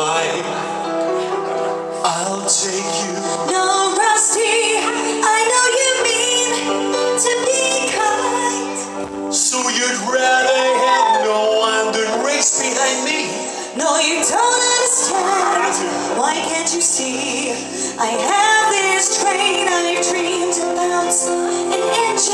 mine. I'll take you. No, Rusty, I know you mean to be kind. So you'd rather have no one to race behind me? No, you don't understand. Why can't you see? I have this train I've dreamed about an inch